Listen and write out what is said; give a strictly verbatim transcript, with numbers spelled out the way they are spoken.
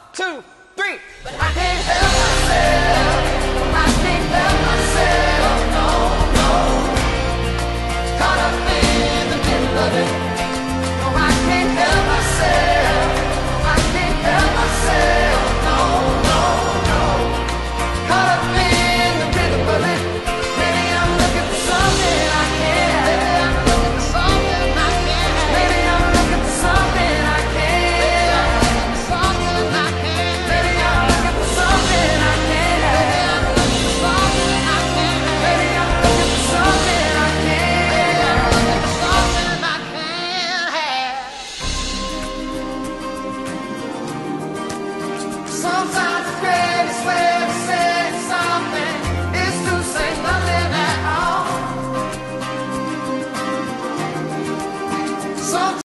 two, three. But I can't help myself. I can't help myself. No, no. Caught up in the middle of it. No, I can't help myself. I can't help myself. No, no, no. Caught up in the rhythm of it. Maybe I'm looking for something I can't. Maybe I'm looking for something I can't. Maybe I'm looking for something I can't. Something I can't. Maybe I'm looking for something I can't. Maybe I'm looking for something I can't. Maybe I'm looking for something I can't. Maybe I'm looking for something I can't have. Sometimes the greatest way to say something is to say nothing at all. Sometimes